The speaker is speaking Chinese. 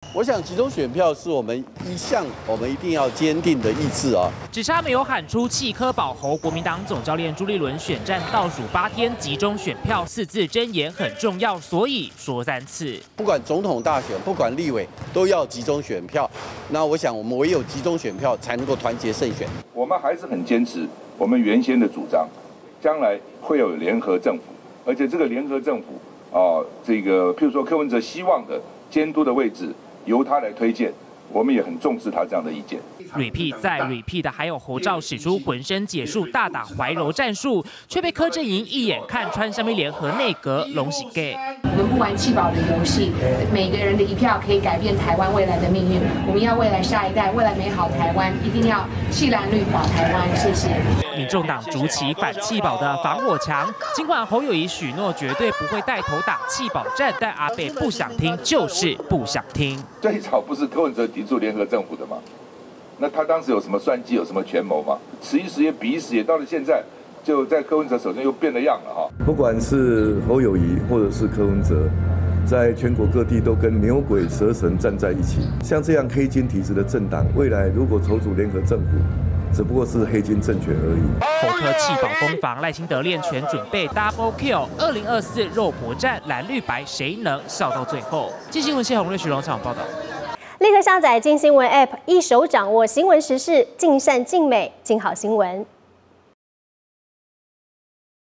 我想集中选票是我们一定要坚定的意志啊。 只差没有喊出弃柯保侯，国民党总教练朱立伦选战倒数8天，集中选票4字真言很重要，所以说3次。 不管总统大选，不管立委，都要集中选票。那我想，我们唯有集中选票，才能够团结胜选。 我们还是很坚持我们原先的主张，将来会有联合政府，而且这个联合政府这个譬如说柯文哲希望的监督的位置。 由他来推荐，我们也很重视他这样的意见。 repeat 再 repeat 的还有侯照使出浑身解数，大打怀柔战术，却被柯阵营一眼看穿，上面联合内阁拢是 gay。 我们不玩弃保的游戏，每个人的一票可以改变台湾未来的命运。我们要未来下一代，未来美好台湾，一定要弃蓝绿保台湾。谢谢。 民众党筑起反弃保的防火墙，尽管侯友宜许诺绝对不会带头打弃保战，但阿北不想听，就是不想听。 最早不是柯文哲提出联合政府的吗？那他当时有什么算计，有什么权谋吗？此一时也彼一时也，到了现在，就在柯文哲手中又变了样了哈。 不管是侯友宜或者是柯文哲，在全国各地都跟牛鬼蛇神站在一起。像这样黑金体制的政党，未来如果筹组联合政府，只不过是黑金政权而已。 侯柯弃保攻防，赖清德练拳准备 double kill。2024肉搏战，蓝绿白谁能笑到最后？记新闻谢宏瑞、徐荣采访报道。 立刻下载金新闻 App， 一手掌握新闻时事，尽善尽美，尽好新闻。